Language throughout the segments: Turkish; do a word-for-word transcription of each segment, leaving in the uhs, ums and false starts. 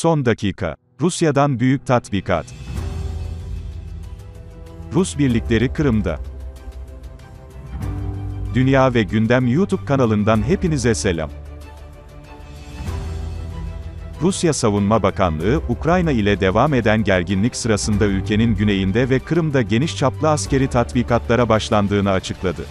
Son dakika. Rusya'dan büyük tatbikat. Rus birlikleri Kırım'da. Dünya ve Gündem YouTube kanalından hepinize selam. Rusya Savunma Bakanlığı, Ukrayna ile devam eden gerginlik sırasında ülkenin güneyinde ve Kırım'da geniş çaplı askeri tatbikatlara başlandığını açıkladı.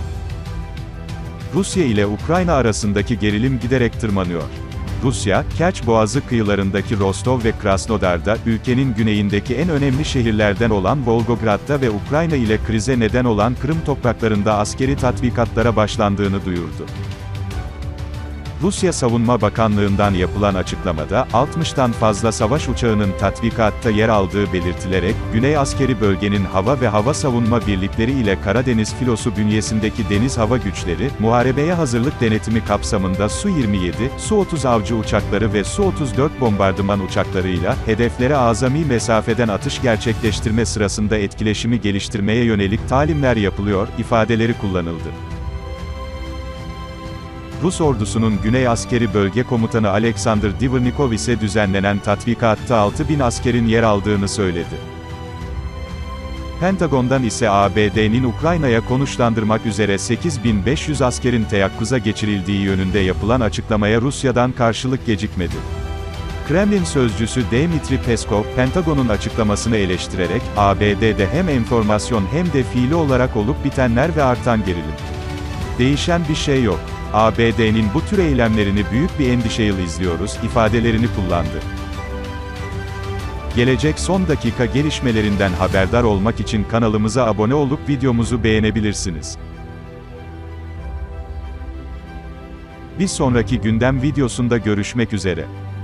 Rusya ile Ukrayna arasındaki gerilim giderek tırmanıyor. Rusya, Kerç Boğazı kıyılarındaki Rostov ve Krasnodar'da, ülkenin güneyindeki en önemli şehirlerden olan Volgograd'da ve Ukrayna ile krize neden olan Kırım topraklarında askeri tatbikatlara başlandığını duyurdu. Rusya Savunma Bakanlığı'ndan yapılan açıklamada, altmıştan fazla savaş uçağının tatbikatta yer aldığı belirtilerek, Güney Askeri Bölgenin hava ve hava savunma birlikleri ile Karadeniz Filosu bünyesindeki deniz hava güçleri, muharebeye hazırlık denetimi kapsamında Su yirmi yedi, Su otuz avcı uçakları ve Su otuz dört bombardıman uçaklarıyla, hedeflere azami mesafeden atış gerçekleştirme sırasında etkileşimi geliştirmeye yönelik talimler yapılıyor, ifadeleri kullanıldı. Rus ordusunun Güney Askeri Bölge Komutanı Alexander Dvornikov ise düzenlenen tatbikatta altı bin askerin yer aldığını söyledi. Pentagon'dan ise A B D'nin Ukrayna'ya konuşlandırmak üzere sekiz bin beş yüz askerin teyakkuza geçirildiği yönünde yapılan açıklamaya Rusya'dan karşılık gecikmedi. Kremlin sözcüsü Dmitry Peskov, Pentagon'un açıklamasını eleştirerek, A B D'de hem enformasyon hem de fiili olarak olup bitenler ve artan gerilim. Değişen bir şey yok. A B D'nin bu tür eylemlerini büyük bir endişeyle izliyoruz, ifadelerini kullandı. Gelecek son dakika gelişmelerinden haberdar olmak için kanalımıza abone olup videomuzu beğenebilirsiniz. Bir sonraki gündem videosunda görüşmek üzere.